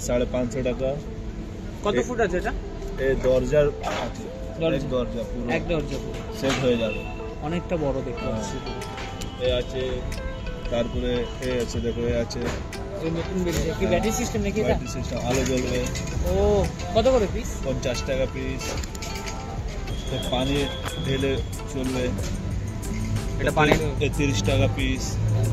550 টাকা। কত ফুট আছে এটা? এই দরজার আছে, দরজা পুরো এক দরজা পুরো সেট হয়ে যাবে, অনেকটা বড় দেখতে পাচ্ছি। এই আছে, তারপরে এই আছে, দেখো এই আছে, এই নতুন বেরিয়েছে কি ব্যাটারি সিস্টেম নাকি এটা? ব্যাটারি সিস্টেম, আলো জ্বলবে। ও কত করে পিস? 50 টাকা পিস। পানি ঢেলে চলবে, এটা পানি 30 টাকা পিস।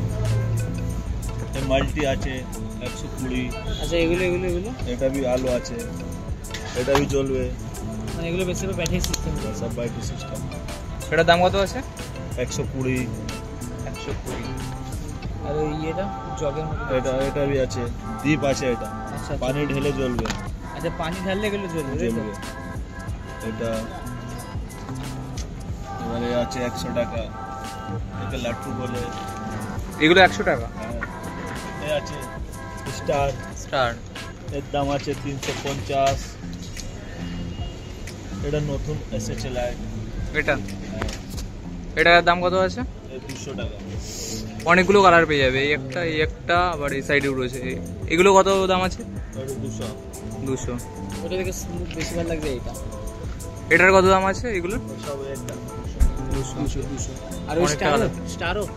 মাল্টি আছে 120। আচ্ছা এগুলো এগুলো এগুলো এটা भी আলো আছে, এটা भी জ্বলবে, মানে এগুলো বেশি ব্যাটারি সিস্টেম, সব ব্যাটারি সিস্টেম। এটার দাম কত আছে? 120। 120। আর ওই এটা জগের মতো এটা भी আছে, দীপ আছে, এটা আচ্ছা পানি ঢেলে জ্বলবে। আচ্ছা পানি ঢাললে এগুলো জ্বলবে। এটা এবারে আছে 100 টাকা, এটা লাট্টু বলে, এগুলো 100 টাকা। এই আছে স্টার, এর দাম আছে 350। এটা নতুন এসেছে লাইট, এটার দাম কত আছে? 200 টাকা। অনেকগুলো কালার পেয়ে যাবে, এই একটা আবার এই সাইডেও রয়েছে। এগুলো কত দাম আছে? 200। ওটা দেখে বেশি ভালো লাগবে এটা। এটার কত দাম আছে? এগুলো সব একটা 200। আর ওই স্টারও স্টার भी 200।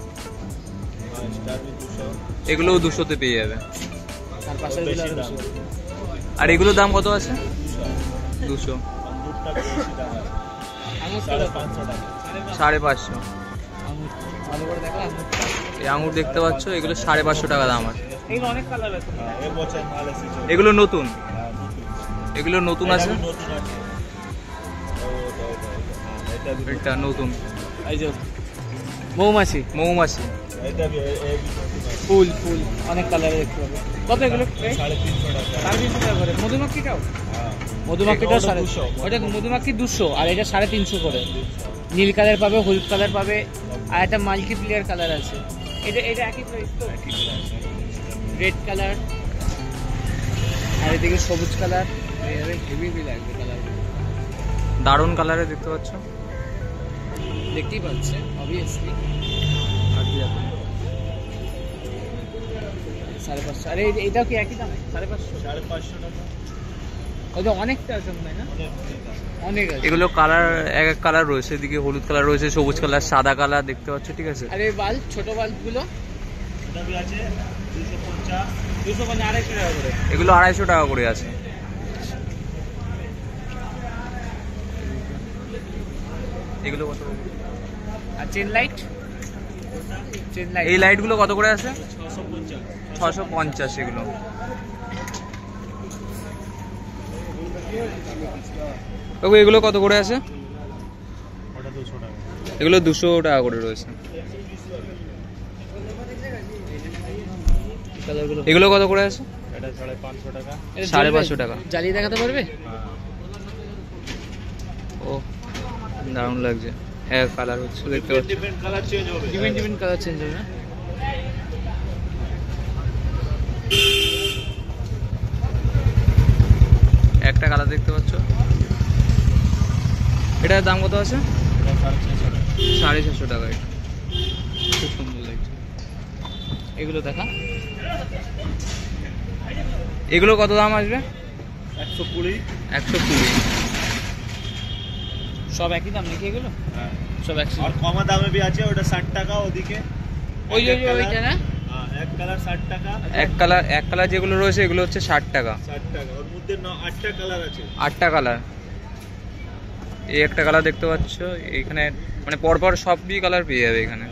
এগুলো 200 তে পেয়ে যাবে। আর পাশের গুলো বেশি দাম। আর এগুলোর দাম কত আছে? 200। আঙ্গুরটা বেশি দাম আছে, 550 টাকা। 550। ভালো করে দেখো এই আঙ্গুর দেখতে পাচ্ছ, এগুলো 550 টাকা দাম আছে। এগুলো অনেক কালার আছে, এই বছর মাল এসেছে। এগুলো নতুন, এগুলো নতুন আছে, নতুন আছে। এটা নতুন। এই যে মৌমাছি, এটা भी ফুল অনেক কালারে দেখতে পাবে। কত এগুলো? 350 টাকা। 350 টাকা করে। মধুমাখিটাও? মধুমাখিটাও 250। ওটা মধুমাখি 200 আর এটা 350 করে। নীল কালার পাবে, হলুদ কালার পাবে, আর একটা মাল্টিপ্লেয়ার কালার আছে। এটা একই প্রাইস তো? রেড কালার, আর এদিকে সবুজ কালার। হেভি লাগবে কালার, দারুণ কালারে দেখতে পাচ্ছ, দেখতেই পাচ্ছে অবভিয়াসলি। আর কি আছে? 550। আরে এটাও কি একই দাম? 550 টাকা। ওটা অনেকটা আছে মনে হয় না? অনেক আছে। এগুলো কালার এক এক কালার রয়েছে, এদিকে হলুদ কালার রয়েছে, সবুজ কালার, সাদা কালার দেখতে পাচ্ছ, ঠিক আছে। আর এই বাল্ব, ছোট বাল্বগুলো এটা भी আছে 250। 250 টাকা করে। এগুলো 250 টাকা করে আছে। এগুলো কত? আর চেন লাইট, এই লাইটগুলো কত করে আছে? 650 এগুলো। এগুলো কত করে আছে? ওটা 200 টাকা। এগুলো 200 টাকা করে রয়েছে। এগুলো কত করে আছে? এটা 550 টাকা। 550 টাকা। জ্বালিয়ে দেখাতে পারবে? ও দারুণ লাগছে। হ্যাঁ কালার হচ্ছে, দেখতে পাচ্ছি ডিফারেন্ট কালার চেঞ্জ হবে, ডিফারেন্ট কালার চেঞ্জ হবে না? একটা কালার দেখতে পাচ্ছ। এটার দাম কত আছে? 650 টাকা। এটা খুব সুন্দর লাগছে। এগুলো দেখা, এগুলো কত দাম আসবে? 120। সব একই দাম নাকি এগুলো? হ্যাঁ সব একই। আর কম দামে भी আছে, ওটা 60 টাকা। ওদিকে ওইটা না? হ্যাঁ, এক কালার 60 টাকা। এক কালার যেগুলো রয়েছে এগুলো হচ্ছে 60 টাকা। 60 টাকা। ওর মধ্যে 8টা কালার আছে। 8টা কালার। এই একটা কালার দেখতে পাচ্ছ এখানে, মানে পরপর সবই কালার পেয়ে যাবে এখানে।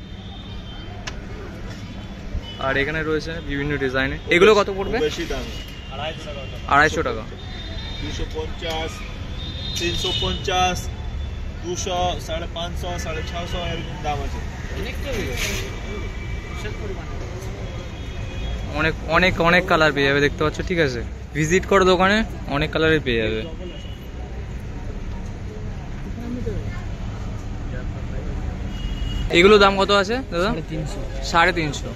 আর এখানে রয়েছে বিভিন্ন ডিজাইনে। এগুলো কত পড়বে? বেশি দাম 250 টাকা। 250, 350, 200, 550, 650 এরকম দাম আছে। অনেক কালার পেয়ে যাবে দেখতে পাচ্ছ, ঠিক আছে। ভিজিট করো দোকানে, অনেক কালারের পেয়ে যাবে। এগুলো দাম কত আছে দাদা? 350।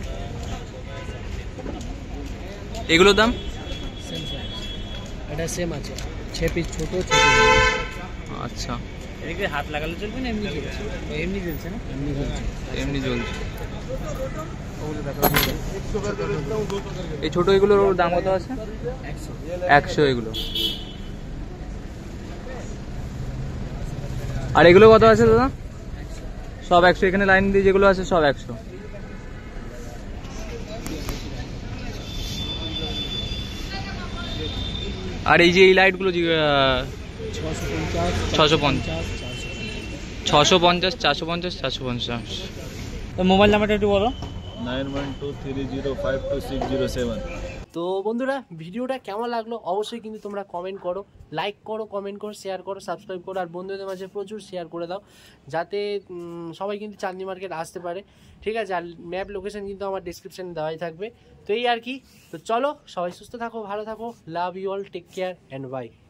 এগুলোর দাম? এটা সেম আছে, 6 পিস ছোট। আচ্ছা, এদিকে হাত লাগালে চলবে না? এমনি জ্বলছে না? এমনি জ্বলছে। এই ছোট এগুলোর দাম কত আছে? 100 এগুলো। আর এগুলো কত আছে দাদা? সব 100। এখানে লাইন দিয়ে যেগুলো আছে সব 100। আর এই যে এই লাইটগুলো 650, 450। তো মোবাইল নাম্বারটা একটু বলো। 9123052607। তো বন্ধুরা, ভিডিওটা কেমন লাগলো অবশ্যই কিন্তু তোমরা কমেন্ট করো, লাইক করো, কমেন্ট করো, শেয়ার করো, সাবস্ক্রাইব করো, আর বন্ধুদের মাঝে প্রচুর শেয়ার করে দাও, যাতে সবাই কিন্তু চাঁদনি মার্কেট আসতে পারে। ঠিক আছে, আর ম্যাপ লোকেশন কিন্তু আমার ডিসক্রিপশানে দেওয়াই থাকবে। তো এই আর কি। তো চলো, সবাই সুস্থ থাকো, ভালো থাকো, love you all, take care and by.